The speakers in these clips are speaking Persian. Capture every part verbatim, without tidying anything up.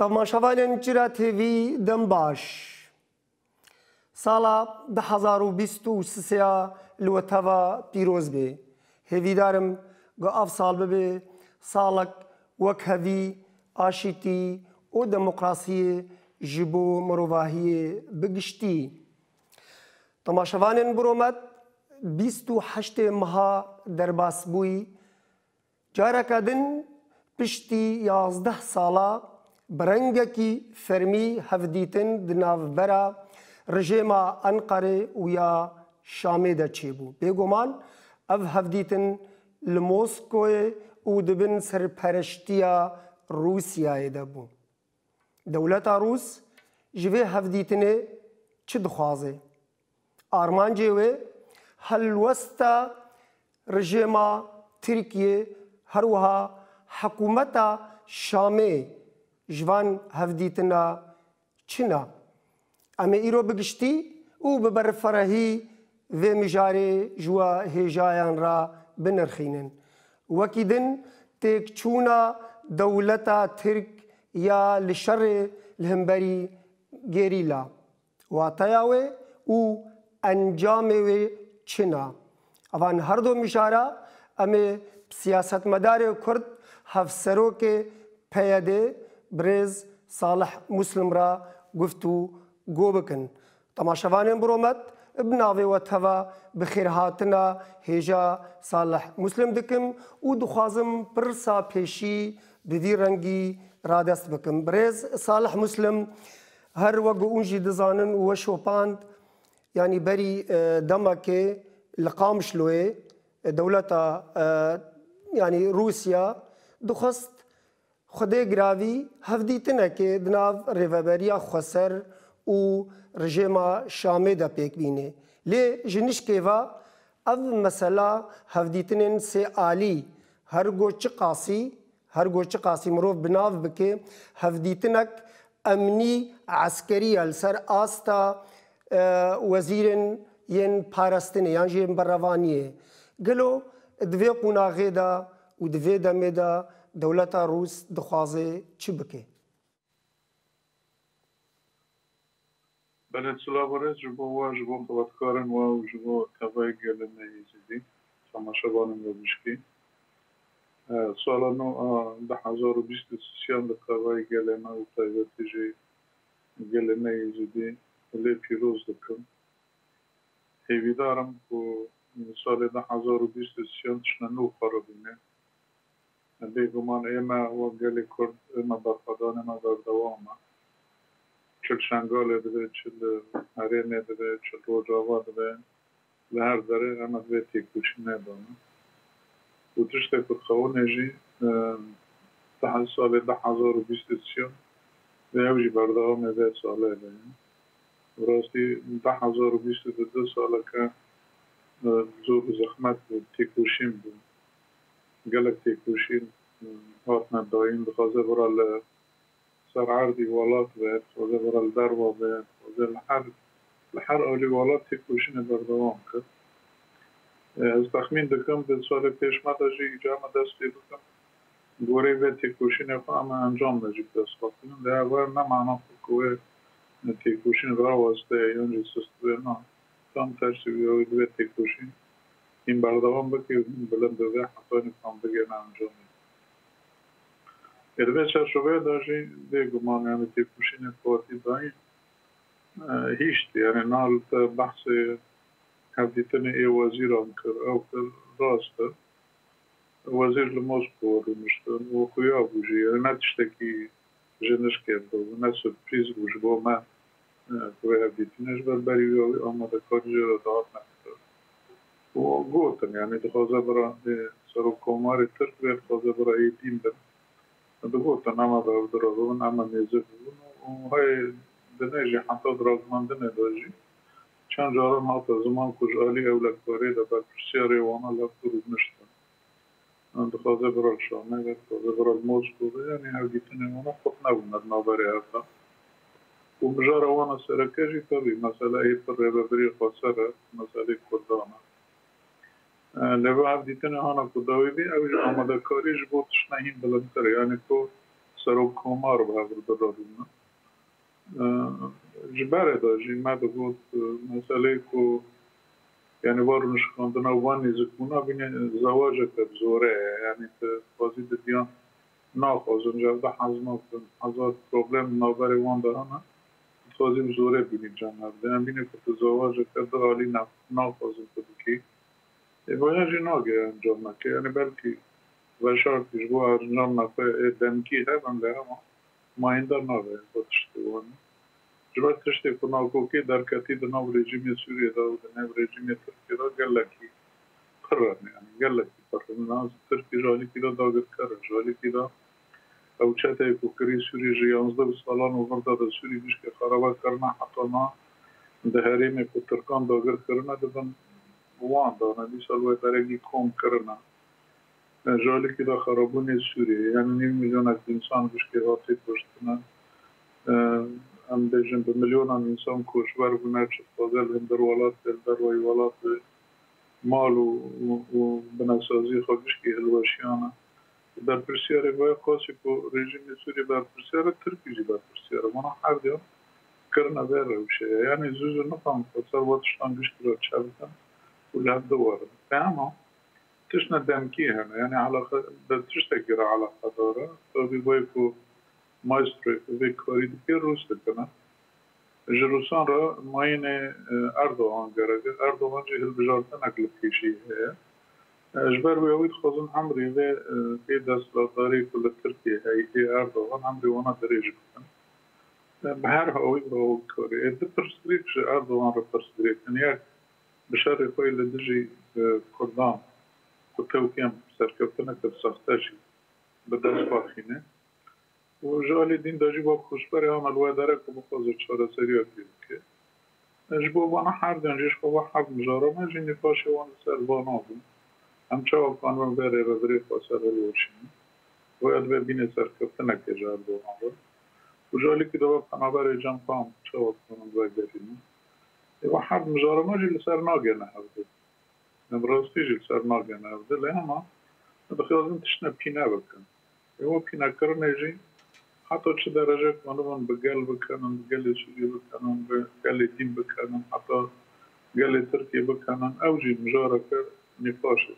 تماشاوانên çira T V dem baş. Sala di hezar û bîst û sêya li we teva pîroz bê. Hêvîdarim ku ev sal bibe salek wek hevî, aşîtî û demokrasiyê ji bo mirovahiyê bigiştî. Temaşevanên Biromet bîst û heştê meha derbas bûyî, careka din piştî yazdeh sala bi rengekî fermî hevdîtin di navbera rejêma Enqerê û ya Şamê de çêbû. Bêguman ev hevdîtin li Moskoyê û dibin serpereştiya Rûsyayê de bû. Dewleta Rûs ji vê hevdîtinê çi dixwaze? Armancê wê helwesta rejêma Tirkiye her wiha hekûmeta Şamê ji van hevdîtina çi ne? Em ê îro bigiştî û bi berfirehî vê mijarê ji we hêjayan re binirxînin. Wekî din têkçûna dewleta Tirk ya li şerê li hemberî gerîla. Wateya wê û encamê wê çi ne? Evan her du mijara em ê siyasetmedarê Kurd hevserokê P Y D Birêz Salih Muslim re guftû go bikin. Temaşevanên Biromet bi navê we teva bi xêrhatina hêja Salih Muslim dikim û dixwazim pirsa pêşî bi vî rengî radest bikim. Birêz Salih Muslim her wek hûn jî dizanin û we şopand yanî berî demekê li Qamişloyê dewleta yanî Rûsya dixwast Xwedê giravî hevdîtinekê di nav rêveberiya Xweser û rejêma Şamê de pêk bîne. Lê ji nişkê ve ev mesela hevdîtinên sê alî her got çi qasî her got çi qasî mirov bi nav bike hevdîtinek emnî eskerî ye li ser asta wezîrên yên parastinê yan jî yên berrevaniyê. Gelo di vê qûnaxê de û di vê demê de dewleta Rûs dixwaze çi bike? Belê silavorez ji bo we ji bo xebatkarên we û ji bo tevayê gelên Yezîdî temaşevanên we bişkî. Sala nû a di hezar û bîst û sêyan di tevayê gelê me û taybetî jî gelên Yezîdî lê pîroz dikim. Hêvîdarim ku salê di hezar û bîst û sêyan tiştî nû xwe bîne. Bêguman ême wek gelê Kurd ême berxwedanê me berdewam e. Çil Şengalê dibe, çil Herêmê dibe, çil Rojava dibe, li her derê em vê têkuşînê dane. û tiştê ku dixewîne jî di salê di hezar û bîst û sêyan vê ew jî berdewamê vê salê de ye. Rastî di hezar û bîst û du saleke zor û zehmet bû, têkuşîn bû. Gelek têkuşîn hatine dayîn, dixwaze bira li ser erdî welat ve, dixwaze bira li derve ve, dixwaze li her li her alî welat têkuşînê berdewam kir. Ez texmîn dikim di salê pêş me de jî îca me dest pê bikim gorî vê têkuşînê xwe em encam de jî bi dest xistinin. De ew ne mana xwe ku wê têkuşîn rawesteye yan jî sistibê na. Tam tersî wê di vê têkuşîn hîn berdewam bike û hîn bilind bibe hetanî tam bigêne encamê. Di vê çarşoveyê de jî bêguman yani têkuşînê Fatî dayîn hîştî yani nal te behsê hevdîtinê ê wezîran kir ew kir rast e. Wezîr li Moskova rûniştin û xuya bû jî yani ne tiştekî ji nişkê bû ne sürprîz bû ji bo me ku vê hevdîtinê ji ber berî wê amadekarî jê re dihat nekir. û gotin yani dixwaze bira serokkomarê Tirk vê dixwaze bira êdîn bin. Digotin ema bevdira bibin ema mêzir bibin û hayê dinê jî heta di razmandinê de jî çend caran hate ziman ku ji alî ewlekbarê de berpirsiyarê wana left û rûniştin. Dixwaze bira li Şamê ve dixwaze bira li Moskowê yanî hevdîtinê wana xwe nebûne di navberê heta. û mijara wana sereke jî tevî mesela êtir rêveberî Xweser e meselê Kurdan e. Li vê hevdîtinê hana ku dawî bî ew jî amadekarî ji bo tiştî hîn bilindtir e yani ku سروک کمار به هر درارونه جبره داشتی ما دکوت مسئله کو یعنی وارنش کندن وانی زکونا بینه زواج کرد زوره یعنی بازی دیان ناخوازن جواب حزم کن حزات پروبلم نابر وان دارن توزیم زوره بینی جناب دارن بینه که زواج کرد عالی ناخوازن کدی کی وایجی ناگه انجام نکه یعنی بلکی وشار کشبو انجام نکه دمکی هم له ما ما این در نابه بودشتوان جبر تشتی کنال کوکی در کتی دناو رژیم سوریه داو دناو رژیم ترکی دا گلکی پرن یعنی گلکی پرن ناز ترکی جالی کی دا داگر کره جالی کی دا او چته کوکری سوری جیانزده سالان و مردا دا سوری بیش که خرابه کرنا حتی ما ده حریم کو ترکان داگر کرنا دبن وان دا ندی سالوه درگی کم کرنا جالی کی دا خرابون سوریه یعنی نیم میلیون از انسان بیش که حاطی پشتنا ام بیشتر به میلیونان انسان کشور بودند چه فاضل هم در ولات در وی ولات مال و و بناسازی خودش که هلوشیانه در پرسیاره وای خاصی کو رژیم سوری در پرسیاره ترکیزی در پرسیاره منا هر دیان کرنا بر روشه یعنی زوج نفهم خسر واتشان بیشتر چابتن ولی هم دواره تمام تشنا دمکی هم یعنی علاقه در تشتگیر علاقه داره تو بیوی کو ماستر به کاری دیگر روز کنه جلوسان را ماین اردوغان گرده اردوغان جهل بجارتن اقل پیشی ہے اجبر بیاوید خوزن عمری و که دستلاتاری کل ترکیه هایی اردوغان عمری وانا دریج کن به هر هاوی باو کاری ایده پرسکریک جه اردوغان را پرسکریک یک بشار خوی لدجی کردان کتوکیم سرکفتنه کد ساختشی به دست باخینه و جالی دین داشتی با خوشبری هم الوه داره که بخواست چهار سریع کنید که اجبا وانا هر دنجیش خواه حق مجاره ما جینی پاشه وانا سر وانا بود همچه واقعا من بره رضری خواسته روشیم باید ببینه سرکفته نکه جار وانا بود و جالی که دوا پنابر جمع خواهم چه واقعا من باید بریم و حق مجاره ما جیل سر ناگه نهفته نمراستی جیل سر ناگه نهفته لی اما بخیازم تشنه پینه بکن و پینه کرنه جی حتی چه درجه کنم بگل بکنن بگل سوری بکنن بگل دین بکنن حتی گل ترکیه بکنن اوجی مجاره کرد نفاشه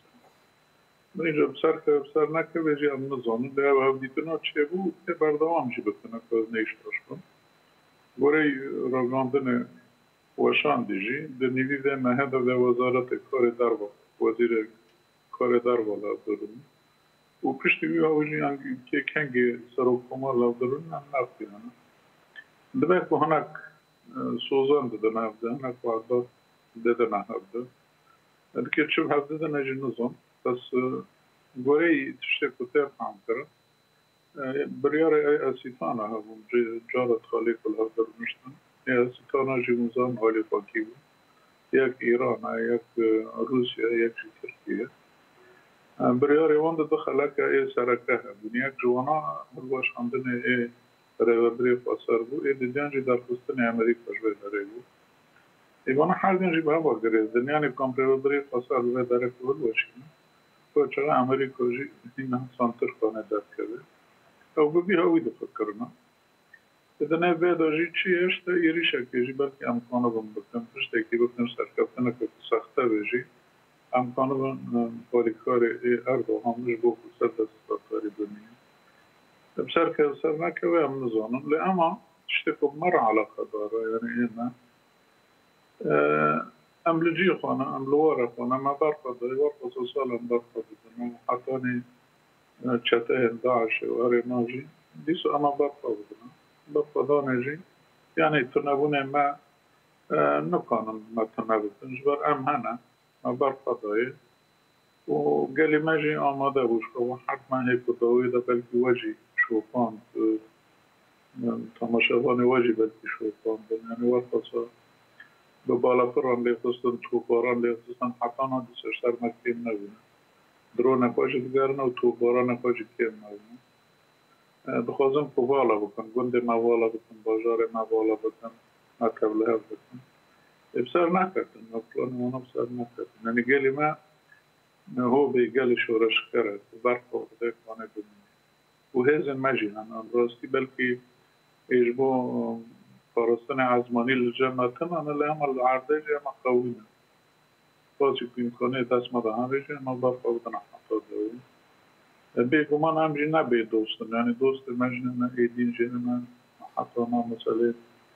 من اینجا بسر که بسر نکه بجی هم نظامن به او هم دیتنا چه بود که بردوام جی بکنه که از نیشتاش کن گوری راگاندن وشان دیجی در نیوی ده مهد ده وزارت کار دروا وزیر کار دروا لابدارون و پشتی بیو اوجی هنگی که کنگی سروک کمار لابدارون هم نفتی هنه دبه که هنک سوزان ده نفده هنک وعداد ده نفده دکه چه هفته ده نجی نظام پس گوری تشتی کتاب هم کرد بریار اسیتانه هم جارت خالی کل هفته نشتن اسیتانه جی موزان حالی فاکی بود یک ایران یک روسیه یک ترکیه بریار وان ده خلق ای سرکه بود یک جوانا باش خواندن ای ریوبری فاسر بود ای دیدنجی در خستن امریکا جوی داره بود ایوان هر دنجی به هوا گریزدن یعنی کام ریوبری فاسر جوی داره کول باشیم و چرا امریکا جی این سانتر خانه داد کرده او ببی هاوی دفت کرنا ادنه بیدا جی چی اشتا ایری شکی جی بلکه امکانو بم بکن پشت اکی بکن سرکفتنه که سخته بجی امکانو بم باریکار اردو همش بو خصد دستاتاری بنیم بسر که سر نکه و هم نزانم لی اما تشتکو مر علاقه داره یعنی اینا ام لجی خانه ام لواره خانه ما برقا داری ورقا سوسال هم برقا بدنم حتی نی چته داعش و هر ناجی دیسو اما برقا بدنم برقا دانه جی یعنی تنبونه ما نکنم ما تنبتن جبر ام هنه ما برقا داری و قالي ماجي آماده بوش و حتما هيك داوي ده بلكي وجهي شوفان تماشاواني وجهي بلكي شوفان يعني وقتا ببالا فران ليخصن توباران ليخصن حتى انا دسشتر مكين نبونه درونه خوش دگرنه و توباران خوش کم نبونه بخوازم كوالا بكن گنده موالا بكن باجار موالا بكن مكبله بكن بسر نكتن اصلا وانا بسر نكتن يعني قالي ما هو بيقال شورش كرت برقه بده كانه بني وهذا المجي أنا راستي بلكي يجبو فرصنا عزماني للجنة أنا اللي عمل عرضي ما قوينا فاجي بإمكانية تسمى دهان رجي ما بفضنا حتى دوين بيكو ما نعم جينا بي دوستن يعني دوست مجننا ايدين جينا حتى ما مسألة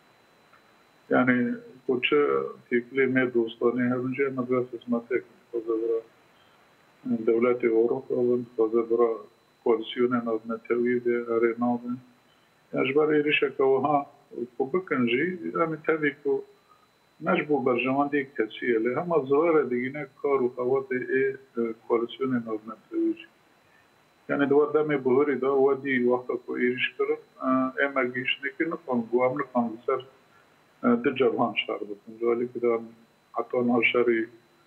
يعني كوتش تيكلي مي دوستاني هذا جي مدرسة اسمها تكني فزبرا دولات أوروبا فزبرا كوالسيونين نتوي دي أريناضي أجبر إيريشا كوها وبكن جي يعني تابيكو نجبو برجمان دي كسية لهم الظاهرة دينا كارو خواتي إيه كوالسيونين نتوي يعني دو دمي بهوري دا ودي وقتا كو إيريش كرم اما جيش نكي نقوم قوام نقوم بسر دجابان شهر بكن جوالي كدا حتى نهشاري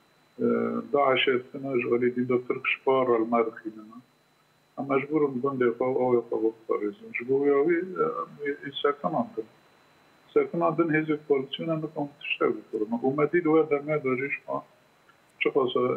داعش اتنا جوالي دي دا ترك شبار المارخيننا اما جبور مبندي قاو او يقاو بطاريزن جبور ياوي ساكن عندن ساكن عندن هزي كواليسيون نقوم تشتغل بكرم ومدي دو دمي دا جيش ما شخصا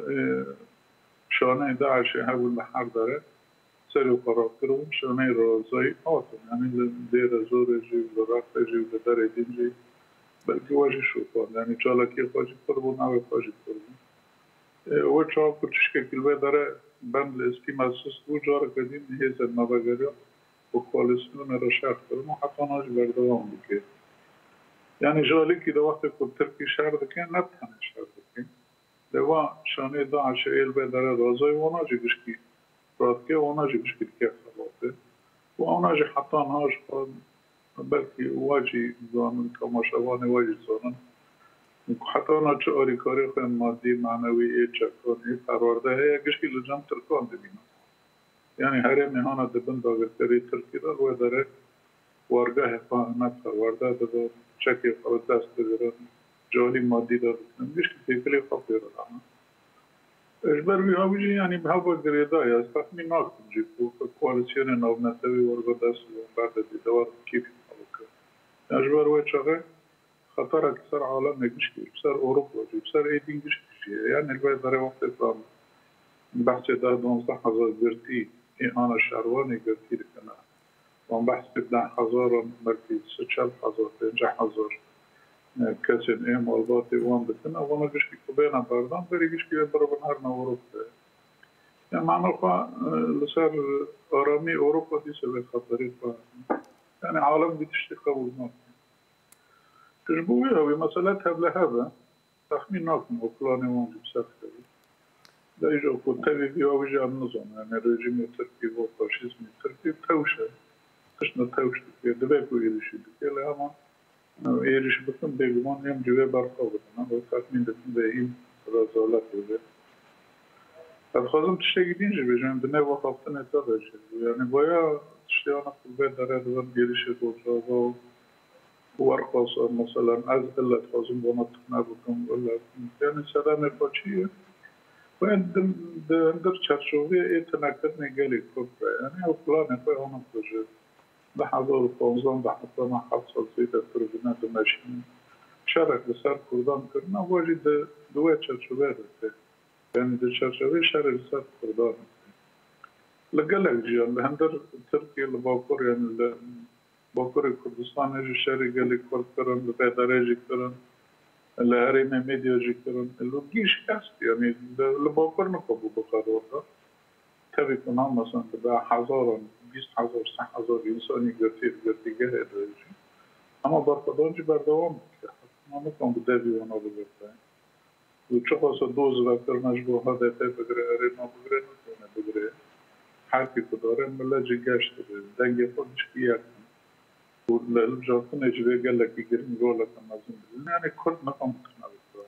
شانه داعش هاول محر داره سريع قرار كرون شانه رازای آتم يعني دير زور جي ورقت جي ودار دين جي بلکه واجه شوفان يعني جالا كي خواجي كربون او خواجي كربون و چاو کچش که کلوه داره بند لسکی محسوس دو جار قدیم هیزن نباگریا و کواليسيون را شرط کرن و حتی ناج بردوام بکه يعني جالی که دو وقت که ترکی شهر دکن نبتنه شهر دکن دوا شانه داعش ایل به داره رازای وانا جی بشکی راتكي وانا جي بشكل كيف خلاصه وانا جي حتى نهاش بلكي واجي زانن كما شواني واجي زانن حتى انا جاري كاري خير مادي معنوي ايه چكان ايه پرورده هي كشكي لجام تركان دبينا يعني هره مهانا دبن داغر تري تركي دا و داره وارگاه فاهمت پرورده دا چكي خود دست بگرن جاري مادي دا بکنن كشكي تيكلي خطير العنا اجبر بي هاوجي يعني بهاو جريدا يا استخمي ناكم جيبو كواليسيون نو نتوي ورغو داس بعد دي دوار كيف حلوك اجبر وچغه خطر اكثر عالم مشكل بسر اوروبا جي بسر ايدين مشكل يعني البلد داره وقت فهم بحث ده دوازده هزار گرتي انا شهرواني گرتي لكنا وان بحث ده هزار مركز ستشال هزار پنجاه هزار كاسين ايه مالباتي وان بكنا وانا بشكي كبينا باردان بري بشكي بربن هرنا اوروبا يعني معنى خوا لسر ارامي اوروبا دي سبب خطرين يعني عالم دي تشتي قبول ناكم تجبوية هوي مسألة هبلا هذا تخمين ناكم وقلاني وانجي بسافة دا يجو كنتابي بيوا وجه النظام يعني الرجيم التركي والفاشيزم التركي توشة تشنا توشة دباكو يريشي بكي لها ايريش بكم بيجمان يوم جوه برخوض انا بخاتمين دكم بهين رازالات وجه فخوزم تشتاقي دينجي بجان بنا وخافتن اتابع يعني بايا تشتاقنا قلبه داره دوان ايريش دوجازا وارقاصا مثلا از إلا تخوزم بانتقنا بكم ولا يعني سلام الفاتشية وين در چرچوبه ايه تنكتني قالي كبرى يعني وقلاني خوي هنا بجد بحضور التنظيم بحطنا حصل سيدة تربينات الماشين شارك بسار كردان كرنا واجد دوات شرشوبات يعني دي شرشوبات شارك بسار كردان لقلق جيان لهندر تركي الباكور يعني باكور كردستان هجي شارك قالي كرد كرن لبادراجي كرن لهريمة ميديا جي كرن اللي بجيش كاست يعني الباكور نقبو بقرار تبي كنا مثلا تبع حزارا بیست هزار سه هزار انسانی گرتی گرتی گره داشتی اما برخوردانجی بردوام کرد ما نکن بدهی وانا بگرده و چه خاصه دوز وقتر مجبور ها دهته بگره اره ما بگره نکنه بگره حرفی که داره ملاجی گشت بگره دنگی خودش بیاد و لجاتون اجوه گلکی گرین گوله کن نزم بگره یعنی کرد نکن متخنه بگره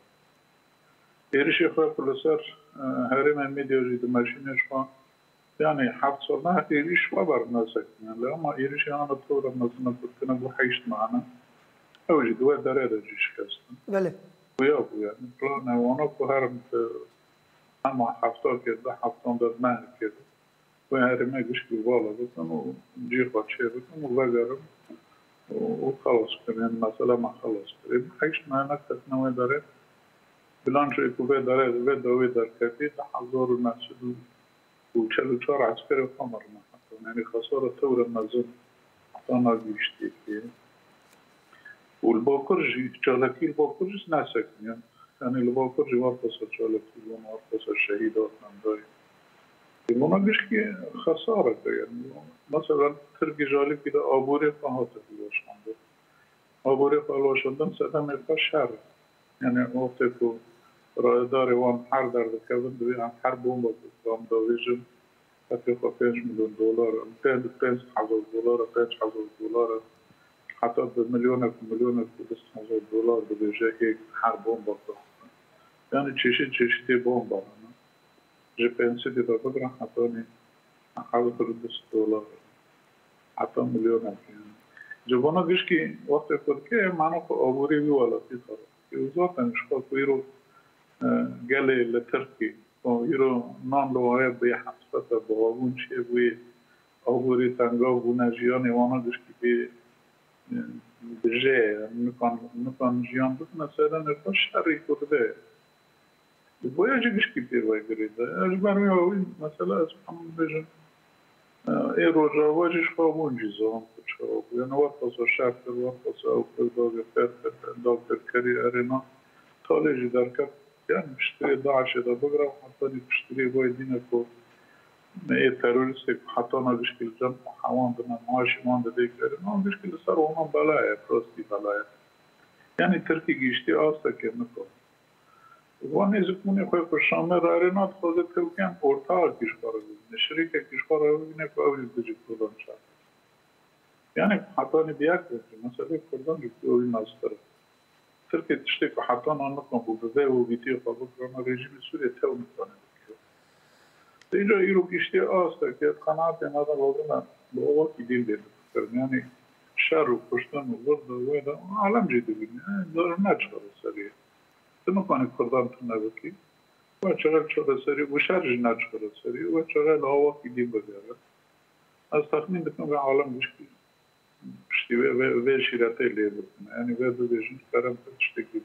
ایرشی خواه پلسر هرم میدیو جید ماشینش خواه يعني حفصلنا إيريش ما برناسك يعني لما إيريش أنا طول مثلا كنت أنا وحيشت معنا أوجد وين دريد جيش كاستن. بله. وياه يعني بلانا وانا كهرم أما حفصل كده حفصل ده ما كده وهرم ما جيش بالوالا بس أنا جي قاتشي بس أنا وغيرهم وخلاص كمان مثلا ما خلاص كده حيشت معنا كتنا وين دريد بلانش يكوبي دريد وين دوي در كتير تحضر المسجد وشلو شار عسكري وقمر ما حتى يعني خسارة ثورة مازن أنا بيشتي فيه والباكرجي شغلتي الباكرجي ناسك يعني يعني الباكرجي ورقصة شغلتي ورقصة الشهيدات من المونا بيشكي خسارة يعني مثلا تركي جالي كده أبوري فهات الوش عنده أبوري فالوش عندهم سدام الفشار يعني وقتكو راداري وان حرب در كابن دوي عن حربهم بقام دويجن حقيقة خمسة مليون دولار مئتين خمسة حزب دولار خمسة حزب دولار حتى بمليونك ومليونك بس حزب دولار بده هيك حربهم بقى يعني تشيشي تشيشي بوم بقى جي بنسي دي بقدر حطوني حاول تردس دولار حتى مليون يعني جبنا بيشكي وقت كل معنا أبوري بي ولا في طرف وزارة مش كويرو قالي لتركي ويرو نان لوايا بيحس فتى بوابون شيء بي أبوري تنقو بناجياني وانا بيشكي بي بجي نكان نكان جيان بس مثلا نفش شري كتبه بويا بيشكي بير ويجريده أجبر ميوين مثلا سبحان بيجن إيه رجع واجش خابون جيزان كشاب يعني وقت شاكر وقت أو كذا فرد دكتور كري أرينا خارجي دركب يعني بشتري داعش إذا بقرأ وحطني بشتري وايدينا كو إيه تيروريستيك حطنا بشكل جنب حوان بنا معاشي مان ديك أرينا بشكل صار وما بلايا بروستي بلايا يعني تركي جيشتي آستا كنكو واني زكوني خوي كشامر أرينا تخوزي تركيان أورتاع كشكارا الشركة كشكارا بينك أولي بيجي كردان شاء يعني حطاني بياكل مثلا كردان جبتوا لنا أستر تركيا تشتكي حطانا نقم بوبذا وبيتي فبكرة رجيم سوريا تاو نقطان تيجا يرو كشتي آستا كي قناعتي هذا وضعنا بغوة كدين دي يعني شر وكشتان وغرد وغيدا عالم جيدي بني دار ناجخر السريع تنقاني كردان تنابكي وشغل شغل سريع وشارج ناجخر السريع وشغل هوا كدين بغيرا أستخدمين بكم عالم مشكل بشتي في شيراتي اللي يعني في هذا الجنس كلام تشتكي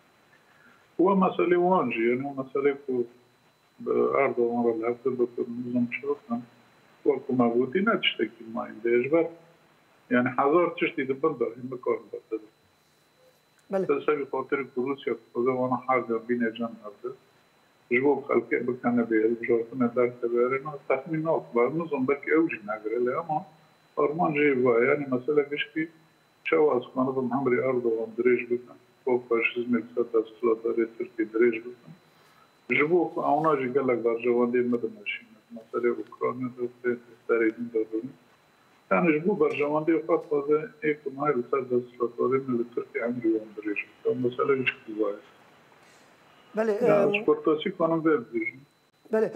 هو مسألة وانجي يعني مسألة كو بأرض مرة الهفت بكم نظام شرطنا وكو مابوتي لا تشتكي ما عندي إجبار يعني حذار تشتي دبندر هم بكار بدل بله تسوي خاطر روسيا كذا وانا حاجة بين جنب هذا جواب خلقي بكنا بيجورتنا دار تبارنا تخمين أكبر نظام بك أوجي نقدر له أما أرمان جيبوا يعني مسألة كشكي شو أسمع نظام عمري أرض وندريج بكنا فوق فاشيزم السادة السلطة تركي دريج بكنا جبوك أوناجي قال لك دار جواندي مدن ماشين مسألة أوكرانيا دوت تاريخين داروني يعني جبوا برجواندي وقت هذا إيكم هاي السادة السلطة من التركي عمري وندريج مسألة كشكي وايد بله سپورتاسی کنم ببینیم بله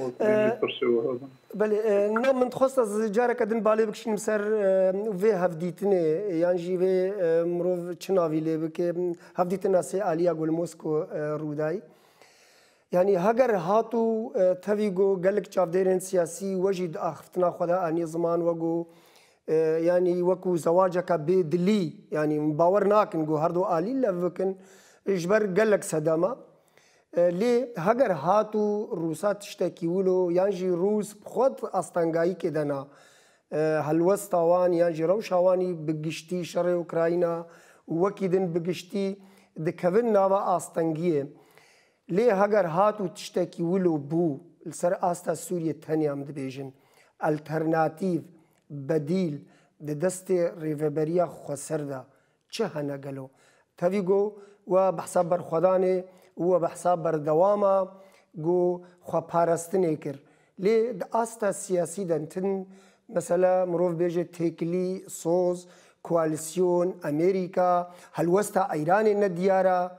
بله نه من خواست از جاره کدن بالی بکشیم سر و هفدیتنه یعنی جیوه مروف چناویله بکه هفدیتنه سی آلیا گل موسکو رودای یعنی هگر هاتو تفیگو گلک چافدرین سیاسی وجد آخفتنا خدا آنی زمان وگو یعنی وکو زواجه که بدلی یعنی باور ناکن گو هر دو آلی لفکن اجبر گلک صدامه لی هگر هاتو روسا تشتکی ولو یانجی روس خود استانگایی که دنا هلوستاوان یانجی روشاوانی بگشتی شر اوکراینا وکیدن بگشتی دکوین ناوا استانگیه لی هگر هاتو تشتکی ولو بو السر آستا سوریه تنیام دبیجن الترناتیو بدیل دست ریوبریا خسرده چه هنگلو تاویگو و بحساب برخودانه و بحساب بردوامه جو خو پارستنه کر لی آستا سیاسی دنتن مثلا مروف بیجه تکلی سوز کوالسیون امریکا هلوستا ایران ندیاره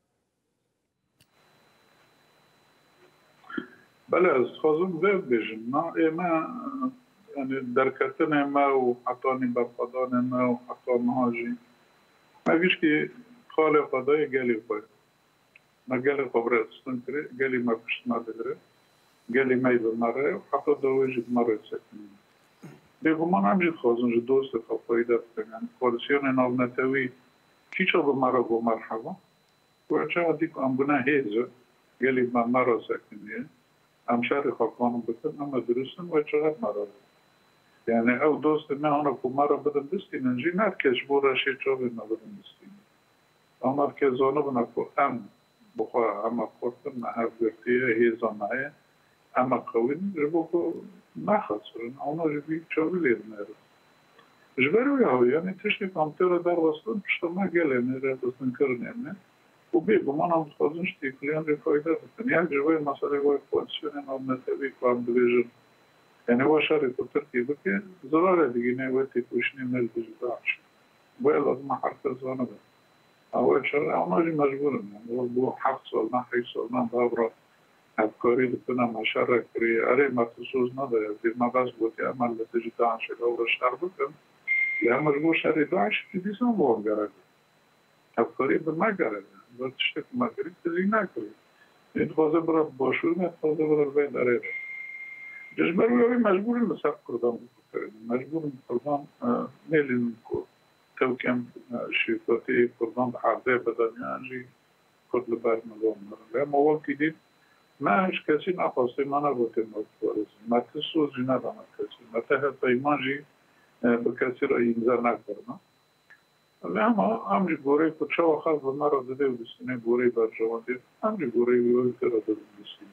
بله از خازم زیاد بیجم ما ایما يعني دركتنا ما وحطاني برفضان ما وحطان مهاجي ما فيش كي خالي قضايا قالي خوي ما قالي خبرات استنكري قالي ما فيش نادري قالي ما يبقى مرة وحطوا دواجد مرة ساكنين ليكو ما نعمل خازن جدوس الخفايدة يعني كواليسيون ناو نتاوي كي شو بمرة بمرحبا وعشان ديك أم بنا هيزة قالي ما مرة ساكنين أم شاري خفانو بكن أما دروسن وعشان مرة يعني او دوست ما هنا كمارا بدن دستين انجي نركش بورا شي شوبي ما بدن دستين او نركز زونه بنكو ام بخوا اما قرطن ما هفرتيه هي زنايا اما قوين جبوكو ما خسرن او نجبي شوبي لير نيرو جبرو يهو يعني تشتي كمتيرا دار وصلن بشتا ما قالي نيرا بسن كرنين وبيبو ما نعم تخزنش تيكليان ري فايدة بطن يعني جبوي مسالي وي كوانسيونين او نتبي كوان بليجن يعني هو شرط التركي بكي زرارة ديجينا واتي كوشني من البجداعش ويلا ما حركة زوانا بك أول شرط أو ناجي مجبورا يعني هو بو حفظ ولا حيث ولا دابرا أفكاري لكنا ما شرك ري أري ما تسوز ندا يعني ما بس بوتي أمال لتجداعش الأول شهر بكم لها مجبور شرط داعش في ديسان بوهم قرد أفكاري بما قرد بل تشتك ما قرد تزينا قرد إن خوزي برا باشور خوزي برا البيت أريد جزبرو مجبور المساق كردان مجبور كردان نيلين تو كم شركتي كردان بحاضر بدن يعني كرد لبار ملون لما وقت دي ما هش كسي نقصي ما نبغى نقول ما تسوز جنا ما كسي ما تهت إيمانجي بكسر إنزار نكرنا لما أمري بوري كتشوا خاص بمرة ده بسنة بوري برجوان دي أمري بوري ويقول كذا ده بسنة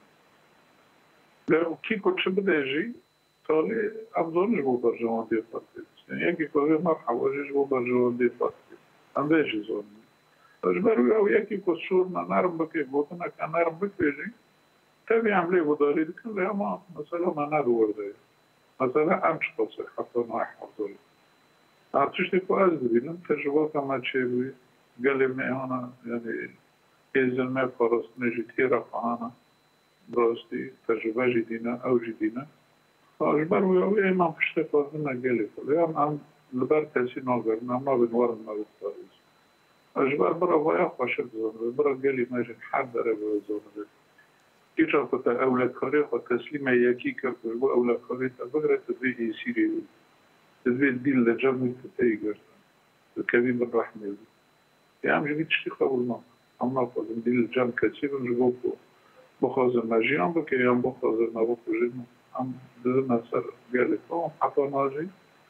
لو كي كنت بدأجي طالي أفضل جبوا برجوان دي فاتي يعني يكي كذا مرحبا جبوا برجوان دي فاتي أنديش زون أجبروا أو يكي كسور نارم بكي بوتنا كان نارم بكيجي تبي عملي بداري لكن لا ما مثلا ما نادور ده مثلا أمش قصة حتى ما يحضر أعتقد كو أزبينا تجربة كما تشيبي قال لي ما أنا يعني إذا ما فرص نجي تيرا فانا براستي تجربة جديدة أو جديدة فأجبر ويا إما بشتى فاضنا قالي فلان عم لبار تاسي نوغر ما بنور ما بتفارس أجبر برا ويا خشب زون برا قالي ما جن حد ربع زون كيف كنت أولاد خريطة تسليمة ياكي كفر أولاد خريطة بغرة تبيه سيري تبيه الدين لجمع تتيجر الكريم بالرحمة يا عم جبت شتي قبل ما عم نقول الدين الجمع كثير نجبوكو بخازن ماجي عم بكي يوم بخازن ما بكو جينا عم دزنا سر قال لي حتى ناجي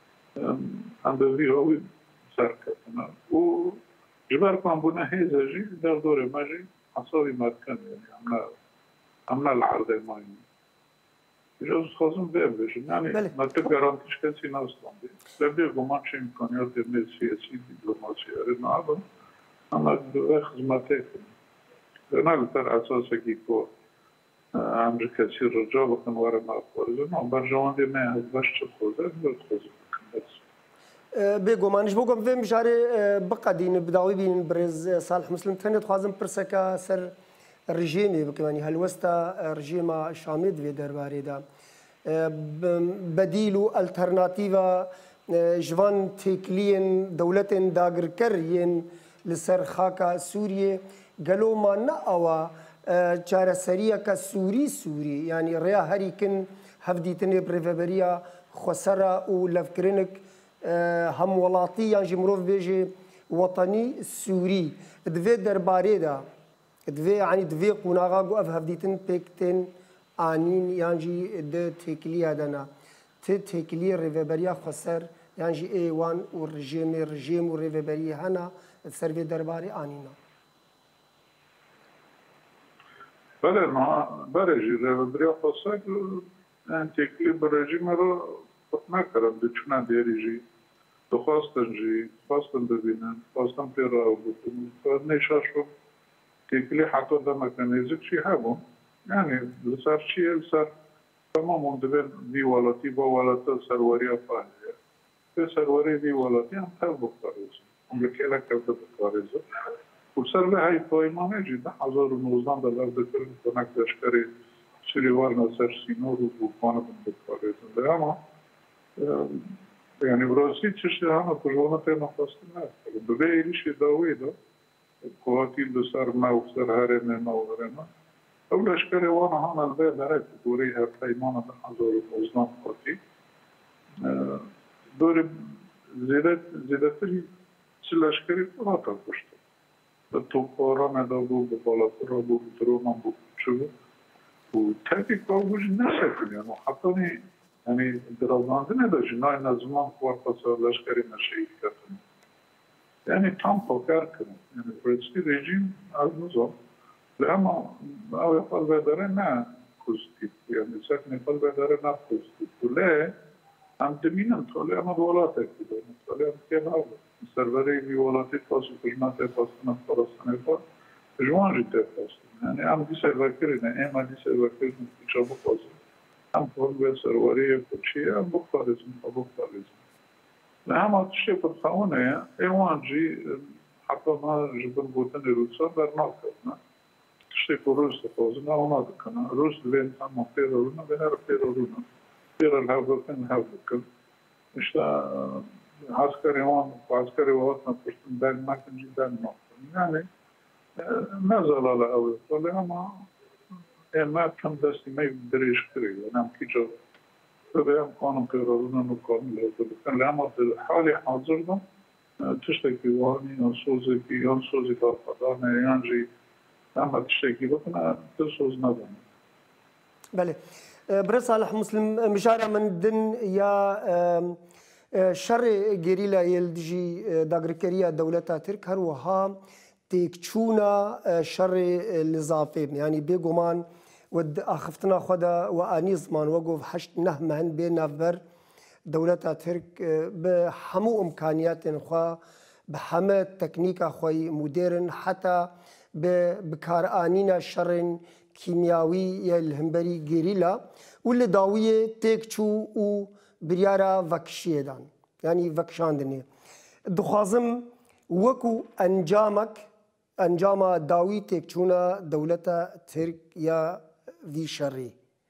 عم ببي هو سر كتنا و جبار كان بنا هيزا جي دار دوري ماجي حصاري ما كان يعني عمنا عمنا العرض المايني جوز خازن بيبش يعني ما تقارنتش كنسي ناصلا بي بيبقى ماتش إمكانيات الميل سياسي دبلوماسي أريد نعبا أنا بأخذ ما تاكل أنا بتر أساسا كيكو عمري كثير رجال وكان ورا ما أخوزن وبرجوان دي ما باش تخوزن بتخوزن بيجو ما نجبو كم فين بشاري بقى دين بداوي بين برز صالح مسلم ثاني تخوازن برسكا سر الرجيمي بكماني هالوستا رجيمة شامد في درباري دا بديلو الترناتيفا جوان تيكلين دولتين داغر كرين لسر خاكا سوريا قالوا ما نقوا چارە سەریەکە سووری سووری ینی ڕێیا هەریکن هەفدیتنێ برێڤەبەریە خۆسەرە و لەفکردنک هەم وڵاتی یانجی مرۆڤ بێژێ وەتەنی سووری divê derbarê de divê yanî divê qûnaxa got ev hevdîtin pêk tên anîn yan jî di têkiliya de ne ti têkiliyê rêveberiya xweser yan jî ê wan û rejêmê rejêm û rêveberiyê hene ser vê derbarê anîne. بله ما برای رهبری خواستن این تکلیف برای مرا خود نکردم بچونه دیریجی تو خواستن جی خواستن ببینن خواستن پیرا بودن خواست نشاشم تکلیف حتی در مکانیزی چی هم یعنی لسر چیه لسر تمام اون دوین دی والاتی با والاتا سروری افایه به سروری دی والاتی هم تر بخواریزم اون بکیله کرده بخواریزم وسر به های پایمانه جدا هزار و نوزده دلار دکتر کنک دشکری سریوار نصر سینور و بوکانه بخواریزم به اما یعنی برای چیزی همه کجوانه تینا خواستم نه به ایلیش داوی دا قواتیل دسر ما و سر هرم ما و هرم اولش کاری وانه هم البته داره دوری هر پیمانه به هزار و نوزده قاتی دوری زیادت زیادتری سلش کاری قاتا کشت توپارا ندابو به بالاتر بود درون بود چه و تکی کار بوش نشکلی یعنی حتی نی يعني درازاندن دا جنای نظمان خوار پاسا لشکری نشهید کردن يعني tam poker kırın. Yani British rejim azmazor. Ama o yapal vedere ne kuztip. Yani sak nepal vedere ne kuztip. Tule am deminan tole ama volat ektido. Tole am kenar. Serveri bir volatı pasu kırmata pasına parasına pa. Juan jite pasu. Yani am di serverine em di serverine çabuk pasu. Am pol ve serveri yapıcı am bu farizm bu farizm. نعم هالشيء بالخونه ايوان جي حتى ما جبن بوتن روسا برناكنا تشتي روس فوزنا وما كنا روس لين هم بيرونا بنر بيرونا بير الهاوكن هاوكن مش عسكري وان عسكري وقتنا بشتن دان ما كان جدا نقطة يعني ما زال على أول طلع ما يعني ما كان دستي ما يقدريش كريه أنا كيجو فبيان قانون قرارنا نقانون لازم كان لما حالي حاضرنا تشتكي واني نصوزي في ينصوزي كالقضاء ينجي لما تشتكي بكنا تسوز نظام. بله برس صالح مسلم مشارع من دن يا شر جريلا يلدجي داغركريا دولتا ترك هروها تكشونا شر الإضافي يعني بيجومان ود أخفتنا خدا وأني زمان وقف حشت نهمهن بين نفر دولتها ترك بحمو إمكانيات خوا بحمى تكنيك خوي مودرن حتى بكار آنينا شر كيميائي الهمبري جيريلا واللي داوية تكشو و بريارا وكشيه دان يعني وكشاندني دخازم وكو أنجامك أنجام داوي تكشونا دولتها ترك يا وی شری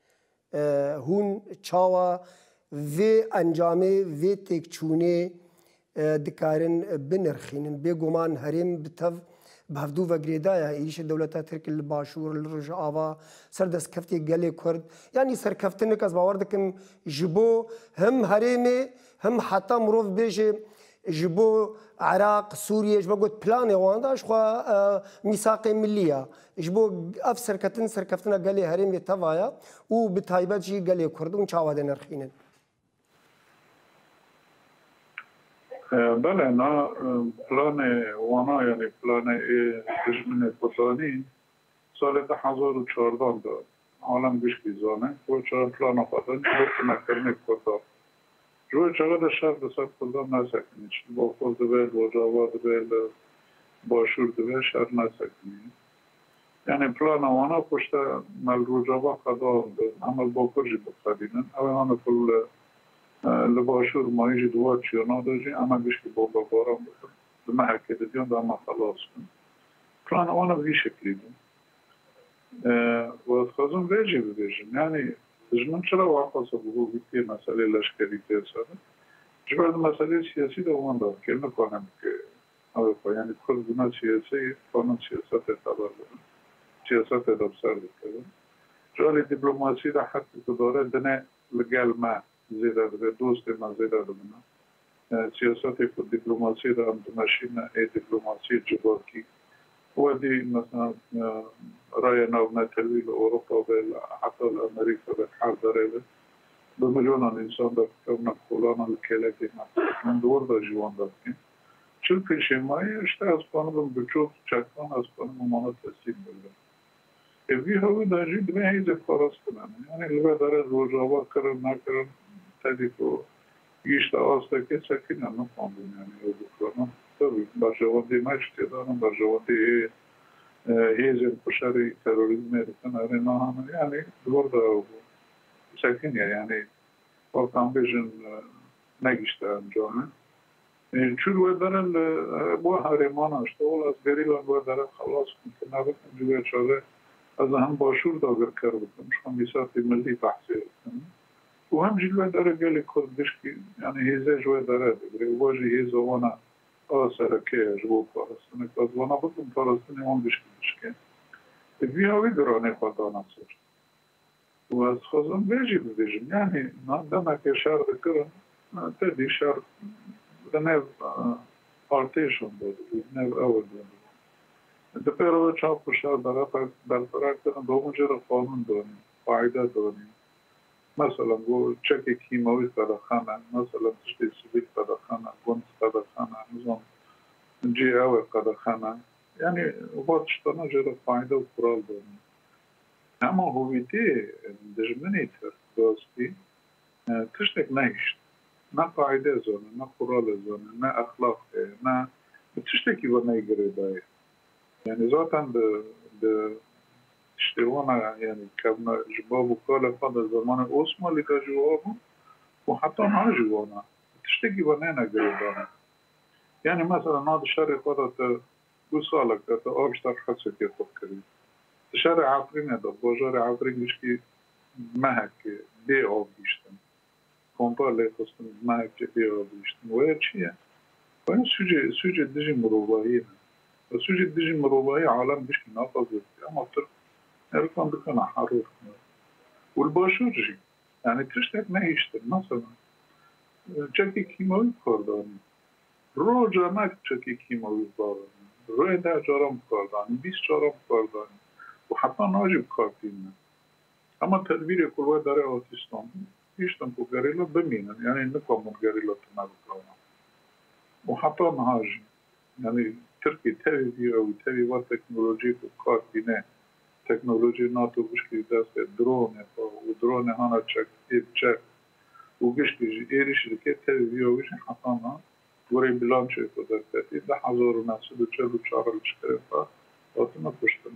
هون چاوا وی انجامه وی تکچونه دکارن بنرخینن بگمان هرم بتو بهفدو و گریدا یا ایش دولت ترک الباشور الرجعوا سردس کفتی گلی کرد یعنی سرکفتنه کس باور دکم جبو هم هرمه هم حتی مروف بیشه جبو عراق سوريا جبو قلت بلاني واندا شخوا ميثاق ملية جبو اف سركتن سركفتنا قالي هرم يتفايا وبتايبات جي قالي كردون شاوادين رخينن بله انا بلان وانا يعني بلان رجمن بطاني سال ده هزار و چهارده ده عالم بیش بیزانه و چهار پلان آفادن چهار کنکرنه کردار روی چقدر شهر بسات کلدام نسکنید با خود دویل با جاوا دویل باشور دویل شهر نسکنید یعنی پلان وانا پشت مل رو جاوا قدام عمل با کرجی بخدینن اوه همه کل لباشور مایجی دوات چیانا داجی اما بیش که با بارم بکن دمه حکیده دیان دا اما خلاص کن پلان وانا بی شکلی دون و از خواستم ویجی ببیجم یعنی جمن چرا واقعا سبب بیتی مسئله لشکری تیسره جبران مسئله سیاسی دو من داد که نکنم که آقا یعنی خود گناه سیاسی قانون سیاست اعتبار دارم سیاست ادب سر دارم جالی دیپلماسی را حتی که داره دنه لگل ما زیده ده دوست ما زیده ده بنا سیاست که دیپلماسی را هم دمشین ای دیپلماسی جباکی و دی مثلا رای نوع تلویل اوروپا و حتی امریکا به حال داره دو میلیون انسان در کمنا کلان الکلکی من دور دا جوان داریم چون پیش مایی اشته از پانم بچوب چکان از پانم ممانت تسیم بلده اوی هاوی داجی دمه هیز کاراس کنن یعنی لبه داره روژاوا کرن نکرن تدیکو گیشت آسته که سکینه نفاندون یعنی او بکنن tabii Barjavandi maçtı da Barjavandi heyecan koşarı terörizme erken arena yani orada sakin ya yani Balkan Bejin ne işte amcanı. Çünkü bu dönem bu haremana işte o az verilen bu dönem خلاص كنا بنجي شغله از هم باشور دا اگر کردم شما میسات ملی تحصیل و هم جلوه داره گلی کردش که یعنی هیزه جوه داره بگره واجه هیزه وانا آسره که جوه پارستانه که از وانا بودم پارستانه هم بشکنش که بی هاوی درانه خودانا سر و از خوزم بیجی ببیجم یعنی دمه که شهر بکرم تدی شهر دنه پارتیشون بود نه اول بود دپیرو چاپ کشار داره در فرق دارن دو مجرد قانون داریم قاعده داریم مثلا گو چک کیماوی قدرخانه مثلا تشتی سبیل قدرخانه گونس قدرخانه نظام جی او قدرخانه يعني واتشتنا جرى فايدة وقرال دوني اما هويتي دجمني تر دوستي تشتك نايش نا قاعدة زونة نا قرال زونة نا أخلاق نا تشتكي وناي قريباي يعني ذاتا ب ب تشتوانا يعني كابنا جباب وقال فضل زمان أوسما اللي كجوابه وحتى ما جوانا تشتكي ونانا قريبانا يعني مثلا هذا الشارع قدرت وصالك تا أبشتر حسك يفكري الشارع عفرين هذا بوجارع عفرين مشكي مهك بي أو بيشتن كونتا اللي خصن مهك بي أو بيشتن وهي شيء وين سوجي سوجي دجي مروباهين سوجي دجي مروباهي عالم بيشكي نافذ أما تر يركن بكنا حرور والباشورجي يعني تشتك ما يشتن مثلا جاكي كيماوي كارداني روجا ما جاكي كيماوي كارداني روی ده جارم کاردانی بیست جارم کاردانی و حتی ناجب کارتینه اما تدبیر کلوه داره آتیستان ایشتن که گریلا بمینن یعنی نکامون گریلا تنه بکنن و حتی نهاجی یعنی ترکی تاوی بیاوی تاوی و تکنولوژی که کارتینه تکنولوژی ناتو بشکی دست درونه و درونه هانا چک ایب چک و گشکی جی ایریش دکه تاوی بیاویش حتی نه وري بلانشي قدرتي ده حضور ناس بتشلو شعر الشكرفة وطنا كشتنا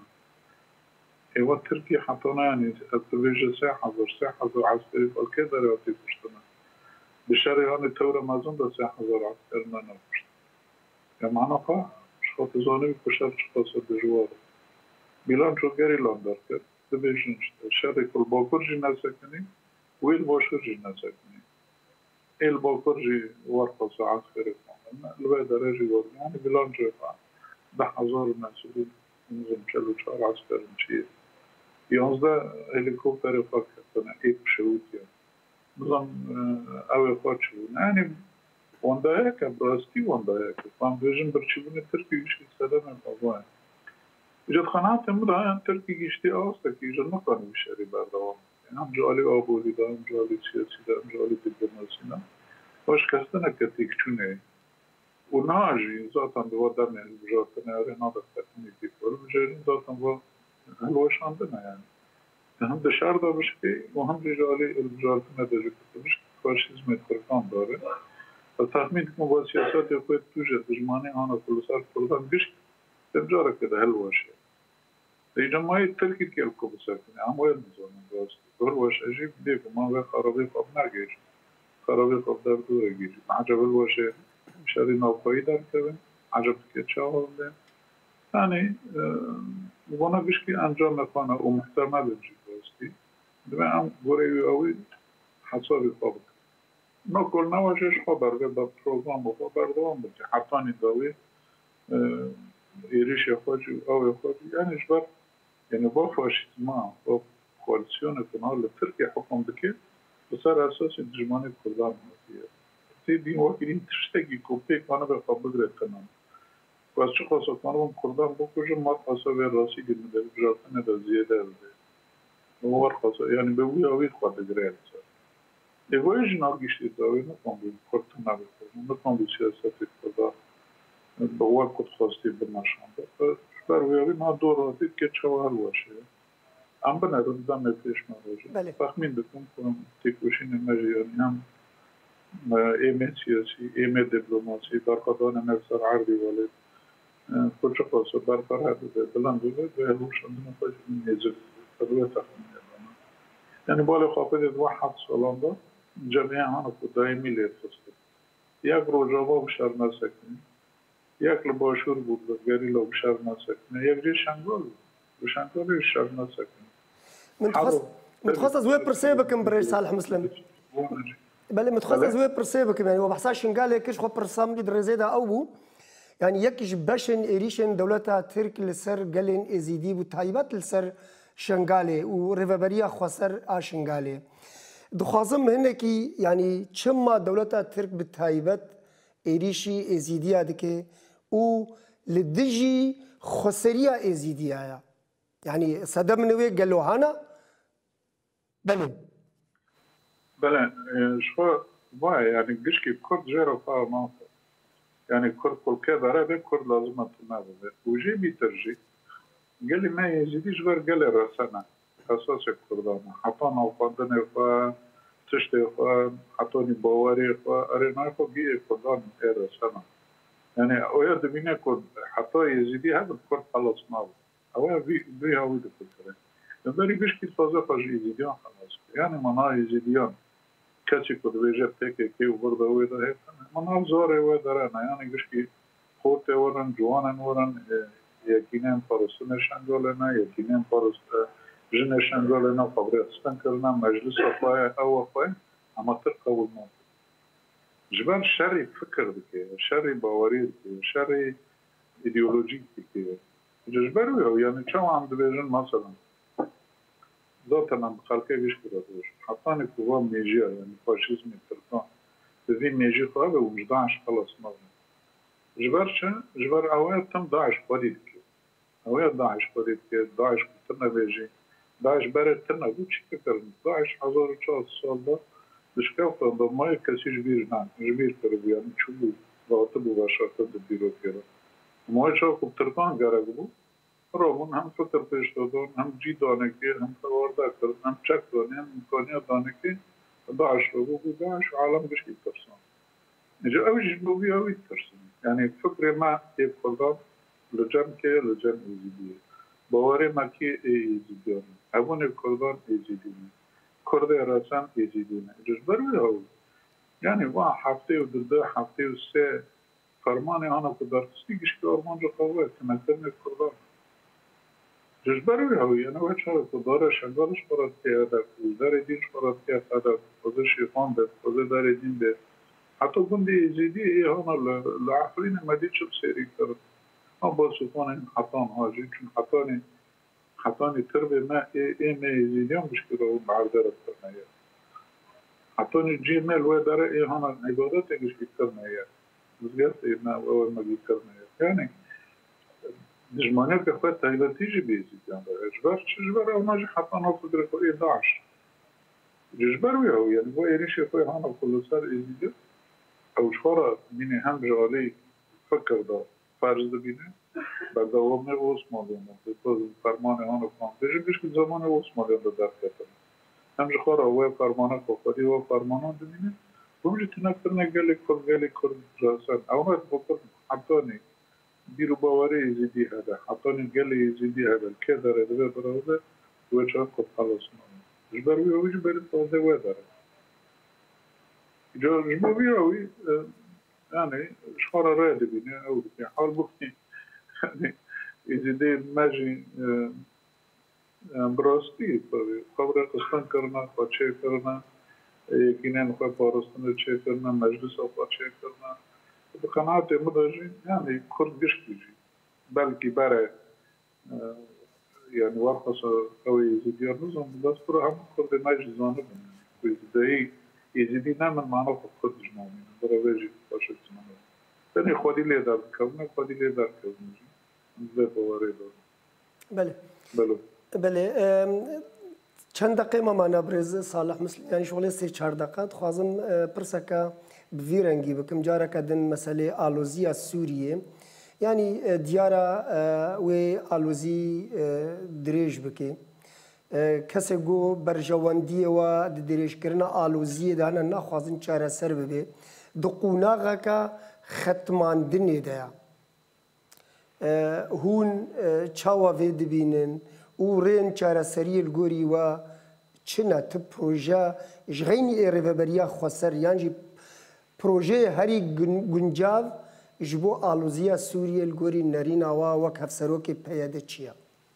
هو تركي حطنا يعني التلفزيون ساعة حضور ساعة حضور عسكري فالكذا رأتي كشتنا بالشارع هون التورة ما زند ساعة حضور عسكري ما نفشت يعني معنا قا شخص زاني بكشار شخص بجوار بلانشو جاري لاندر كر تلفزيون الشارع كل باكر جينا ساكني ويل باشر جينا ساكني الباكرجي ورقة عسكري البيت راجي ورقة يعني بلانجي ده حزار الناس اللي نظم شلو شعر عسكري مشير يانزده هليكوبتر فاكتنا ايك شوتيا نظم اوي خاتشون يعني وانده هيك براستي وانده هيك فان فيجن برشيبوني تركي يشكي سلامة بابوان إجاد خانات امرها تركي يشتي آستك إجاد مقاني بشاري بردوام هم جالي آبودی دا هم جالي سياسي دا هم جالي دبلوماسي دا باش كستنا كتيك چونه و ناجي ذاتا دوا درنه البجارتنا ياري نادا تكني ديكور بجارين ذاتا دوا هلوش عندنا يعني هم دشار دا بشكي و هم جالي البجارتنا دا جكتا بشكي فاشيزم اتركان داره فتخمين كم با سياسات يقويت توجد بجماني آنا كل سال كردان بشكي تبجارة كده هلوش الجماعة تركي كيلكو بساكنة عم وين نزون بس هلوش أجيب ديكو ما هو خرابي قب نرجع خرابي قب دار دور يجي عجب هلوش شاري نوقي دار كذا عجب كيتشاور ده ثاني وانا بشكي أنجام مكانه ومحتمل بجي بستي دم عم غوري أوي حسابي قبض نقول نواجهش خبر ده بروجرام وخبر دوام بتي حطاني داوي يريش يخرج أو يخرج يعني جبر يعني بافاش ما باف كواليسيون كنال تركيا حكم بكي بصير أساسي الجماني كلها فيها تبي وكيلين تشتكي كوبي كانوا بقبض رتنا بس شو قصة كانوا كلها بكوج ما قصة بالراسي جد من الجراتنا بزيادة ده هو قصة يعني بقول أوي قد جريت يواجه نارجيش تداوي نقوم بكرتنا بكون نقوم بسياسة كذا بقول كنت خاصتي بالنشان فرويابي ما دوراتي كتشوا هالواشي عم بنرد دم فيش مراجع تخمين بكم كم تكوشين المجيء نعم إيمة سياسي إيمة دبلوماسي برقدان نفسر عربي ولد كل شخص برقر هذا بلند ولد ويهوش عندنا فاش من يزل فروي تخمين يعني بالي خاطر واحد سلام جميعا دائمي للفصل يقرأ جواب شر مسكين ياكل باشور بود لگری لو شر نسکنه یک جی شنگال بشنگال شر نسکنه متخصص متخصص وين برسيبكم بري صالح مسلم بل متخصص وين برسيبكم يعني وبحساش شنغال كيش خو برسام لي درزيدا او يعني يكش باشن إيريشن دولتها ترك لسر قلن إزيدي وتايبات لسر شنغالي وريفابريا خسر آشنغالي دخوازم هنكي يعني چما دولتها ترك بالتايبات إيريشي إزيديا دكي و لدجي خسرية إزيديا يعني صدم نوي قالوا هنا بلي بله شو وای یعنی گشکی کرد جرا فا ما يعني كرد كل كذا رابع كرد لازم تنابه وجي بيترجي قال لي ما يزيدش غير قال لي راسنا اساس الكردان حطانا وقدنا ف تشتي ف حطوني بواري ف ارينا ف بي كردان راسنا يعني ويا دبينا كرد حتى يزيدي هذا الكرد خلص ناو او بي بي هاو دي كرد يعني بيش كي فازا فاجي يزيديان خلاص يعني منا يزيديان كاتشي كود ويجا تيكي كي وبردا ويدا هيك منا زوري ويدا رانا يعني بيش كي خوتي ورن جوانا ورن يكينين فرسون شنجولنا يكينين فرس جن شنجولنا فبريت ستنكرنا مجلس أخويا أو أخويا أما ترقى والموت جبال شري فكر بكي شري باوري بكي شري إيديولوجي بكي جبال يعني شو عم دبيجن مثلا ذاتنا بخلقه بيش كرادوش حطاني كوام نيجير يعني فاشيزم التركان بذين نيجي خواه ومجدعش خلاص مغنى جبال شا جبال أوائل تم داعش قديد كي أوائل داعش قديد كي داعش كترنا بيجي داعش بارد ترنا بوشي كترنا داعش حزار وشاس السال ده بشكافة ضمائي كسي جبير نعم جبير كربو يعني شبو غاطبو باشاكت دبيرو كيرا ومائي شاكو بتركان قرقبو رابون هم فکر پیش دادن هم جی دانه که هم توارده کرد هم چک دانه هم امکانیت دانه که داعش رو بگو داعش عالم بشه ترسان اینجا اویش بگوی اوی ترسان یعنی فکر ما یک خدا لجم که لجم ایزیدیه باور ما که ایزیدیانه همون کردان ایزیدیانه کرد راسن ایزیدیانه اینجا بروی هاو یعنی وا هفته و دو هفته و سه فرمان آنها که درستی که آرمان جو قوه تنکرن کردان جزبروي هوي أنا وجهه كدارة شغالش برات كهذا ودار دين برات كهذا وده شيطان ده وده دار دين ده حتى بندي زيدي إيه هنا العفرين ما ديش بسيري كرد ما بسوطان حطان هاجي شن حطاني حطاني تربي ما إيه إيه ما يزيديهم مش كده هو معذرة كرنايا حطاني جيميل ودار إيه هنا عبادات إيش كرنايا مزجت إيه ما أول ما كرنايا يعني جمانه که خود تایباتیجی بیزید یعنی اجبار چه اجبار او ناجی حتی نفت درکوی داعش اجبار ویاو یعنی با ایریشی خوی هانا کلوسر ایزیده او شخورا بینی هم جالی فکر دا فرض دا بینه بر دوامه اوس مالیون دا فرمان هانا کن بیجی بیش که زمان اوس مالیون دا در کتن هم جخورا اوی فرمانه کفادی و فرمانان دا بینه بمجی تنکرنه گلی کرد گلی کرد جاسن او ناید بکر حتی نی بيرو باوري يزيدي هذا حطوني قال لي يزيدي هذا الكذا هذا هذا وجهك خلاص جبروي هو جبر هذا وهذا جو جبروي هو يعني شخورة راد بينا أو يعني حال بكني يعني يزيدي ماجي براستي خبره قسطن کرنا خواچه کرنا يكينين خوا بارستن چه کرنا مجلس خواچه کرنا بقناعة مدرجين يعني كرد بيشكيجي بلكي بارا يعني ورخص قوي يزيديان نظام بس برهم كرد ناجي زانب ويزيدي يزيدي نامن معنا في كرد جنومين برا بيجي باشد زمانه تاني خودي لي دار كونا خودي لي دار كونا زي بواري دار بله بله بله چند دقیقه ما معنا برز صالح مثل يعني شغله سه چهار دقیقه خوازم پرسکا بفيرنجي بكم جارة كدن مسألة آلوزية سورية يعني ديارة و آلوزي دريج بكي کسی گو برجواندی و دريج کرنا آلوزية دهنا نخوازن چاره سر ببه دو قوناغا که ختمان دنی دیا هون چاوا وید بینن و رین چاره سری الگوری و چنا تب پروژه جغینی ایرفبریا خوصر یعنی پروژه هری گنجاو جبو آلوزیا سوریه الگوری نرین آوا وک هفسروک پیاده چیه؟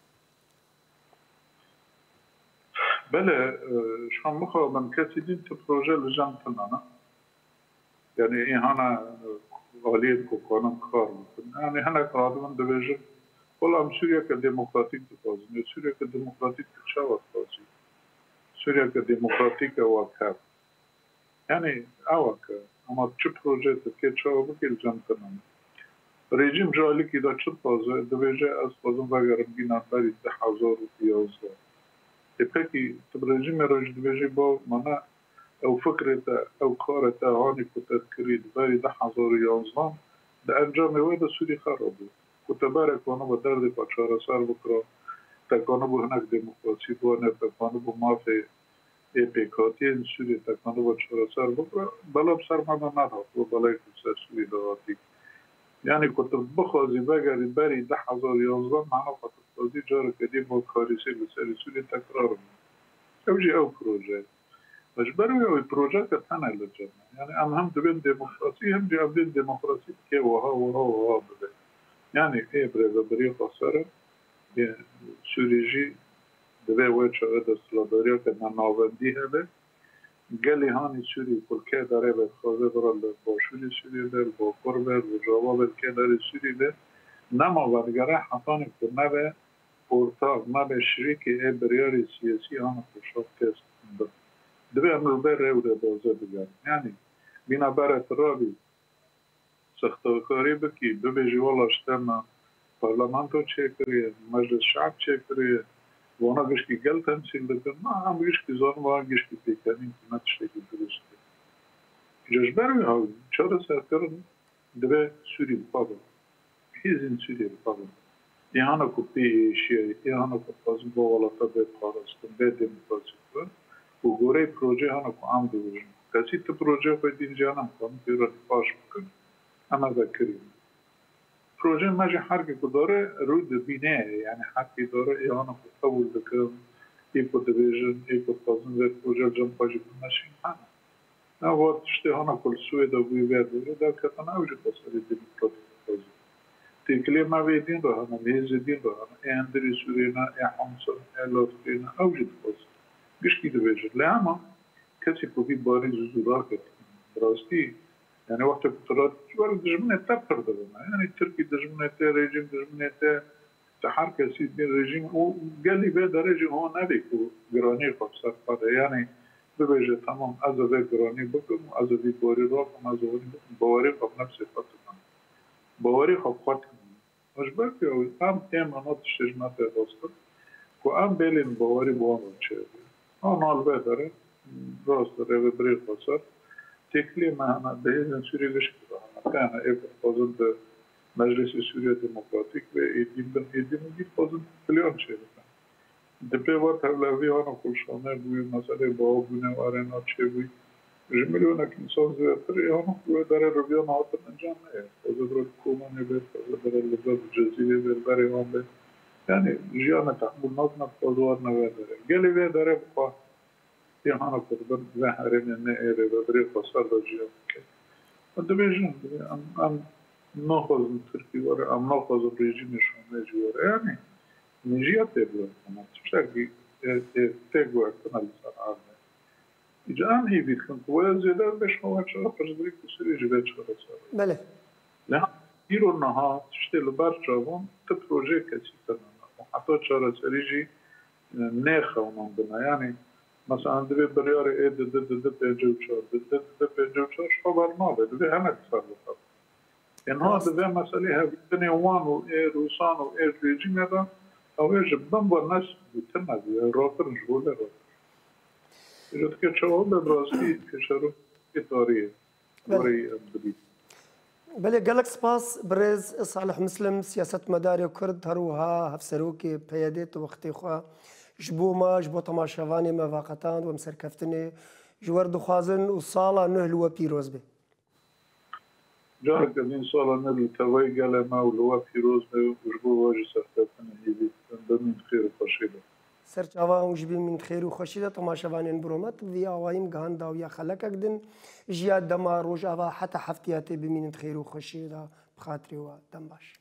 بله شما مخواه من کسی دین تو پروژه لجان تنانا يعني إيه هنا غالية كوكونا كار يعني هنا كرادو من دبيجة ولا أم سوريا كديمقراطيك تفازين سوريا كديمقراطيك تشاوت تفازين سوريا كديمقراطيك واكاب يعني أواك أما تشو بروجيت كي تشاو بكيل جانتنا ريجيم جالي كده تشو تفازة دبيجة أس فازن وغير بينا تاري تحازور ويوزا تبكي تبريجيم رج دبيجة با منا او فكرة او كارة هاني كتذكري دباري ده حزار يانزلان ده انجام ويدا سوري خرابو كتبارك وانا بدرد باشارة سار بكرا تكانو هناك ديمقراطي بوانا تكانو ما في ايبيكاتين سوري تكانو باشارة سار بكرا بلا بسر ما نادها وبلا يكسر سوري دواتي يعني كنت بخوزي بقى باري ده حزار يانزلان معنا فتخوزي جارة قديم وكاريسي بسالي سوري تكرار اوجي او بروجيت مجبروا يو بروجيت تانا للجنة يعني ام هم دبين ديمقراطي هم دي ابدين ديمقراطي كي وها وها وها بده يعني ايه بريغا بريغا صار سوريجي دبي ويتش هذا السلاداريا كنا ناوندي هذا قال لي هاني سوري كل كذا ربع خوزه برا الباشولي سوري ده الباقر وجواب الكذا السوري ده نما ورجع حطاني كنا به پورتاق نبه شریکی ای بریاری سیاسی آن خوشاب تست دبی امرو بره و ده بازه بگرد یعنی بینا بره ترابی سختاکاری بکی ببیجی والا اشتما پارلمانتو چه کریه مجلس شعب چه کریه وانا گشکی گل تمثیل بکن ما هم گشکی زان وانا گشکی پیکنین که نتشتکی درسته جشبروی ها چرا سرکرن دبی سوری بپابا هیزین سوری بپابا İhana kupi şey, ihana kupazın bu alata be parastın, be demokrasi. Bu gore proje hana ku am diyoruz. Kasi te proje koydince anam kam diyor baş bakın. Ama da kırayım. Proje maje harki kudore rud bine yani harki dore ihana ku kabul dıkım. İpo division, ipo pazın ve proje cam pajı kunnaşın hana. Na vot işte hana kul sueda bu verdi. Da katana avcı tasarı demokratik pazı. تكلم ما بيدين رهنا بهز الدين رهنا اندري سورينا يا حمصر يا لوترينا اوجد قص مش كده بيجر لا ما كسي كوبي باري زوراكت براستي يعني وقت كترات جوال دجمنة تبتر دلنا يعني تركي دجمنة ريجيم دجمنة تحرك سيد بين ريجيم وقال لي بهذا ريجيم هو نبيك وقراني خبصر قادة يعني ببيجر تمام أزا قراني بكم أزا بي باري راكم أزا باري خب نفسي فتنا باوری خب خود کنیم. مجبور که ام امانات شجمت راست که ام بیلین باوری بوان چه. آن البته داره راست داره و بری خواست. تکلی مهنا دهیزن سوری گشت کنه. کنه ایک فازند مجلس سوریه دموکراتیک و ایدیم بن ایدیم گی فازند فلیان چه بکن. دپی وقت هلاوی آن کلشانه بوی مسئله باو بونه وارنا چه بوی. جميلونا كإنسان زيادة هم ودار الربيان عطنا الجامعة وزدر الكومان بيت وزدر اللباب الجزيرة بالبري هم بيت يعني جيانا تحمل نظنا بفضوارنا وادر قالي وادر بقى يهانا قربان ظاهرين النائر ببريق وصار جيانا كي ودبيجون أم أم ناخذ من تركي ورا أم ناخذ الرجيم الشامي ورا يعني نجيات تبغى أنا تشتكي تيجوا أكتنا لسان جان هي بيكون وزي ده باش هو شرط جدريك تسري جبات شرط بله لا يرو النهار تشتغل برشا تبروجي كثير وحتى شرط سريجي ناخه ومنضنا يعني مثلا دبي برياري ايه دد دد دد بيجو شار دد دد دد بيجو شار خبر ما بده هم تصرف ان هذا ده مساله هذه وان وايه روسان وايه ريجيم هذا او ايش بنبر ناس بتنادي روتر جوله يجب که شما براستی کشور ایتاریه وری بدی. بله گلک سپاس برز صالح مسلم سیاست مداری کرد هروها هفسروک پیادت وقتی خوا جبو ما جبو تماشاوانی مواقعان و مسرکفتنی جوار دخوازن و سالا نهل و پیروز به. جاره که این سالا نهل توی گله ما و لوا پیروز به جبو واجی سرکفتنی هیچ بمین خیر خوشیده. سرچاوان وجبي من خير وخشيده تماشاوانين برومت في اوايم غاندا ويا خلك اقدن جياد دما روج اوا حتى حفتياتي بمين خير وخشيده بخاطري ودم باش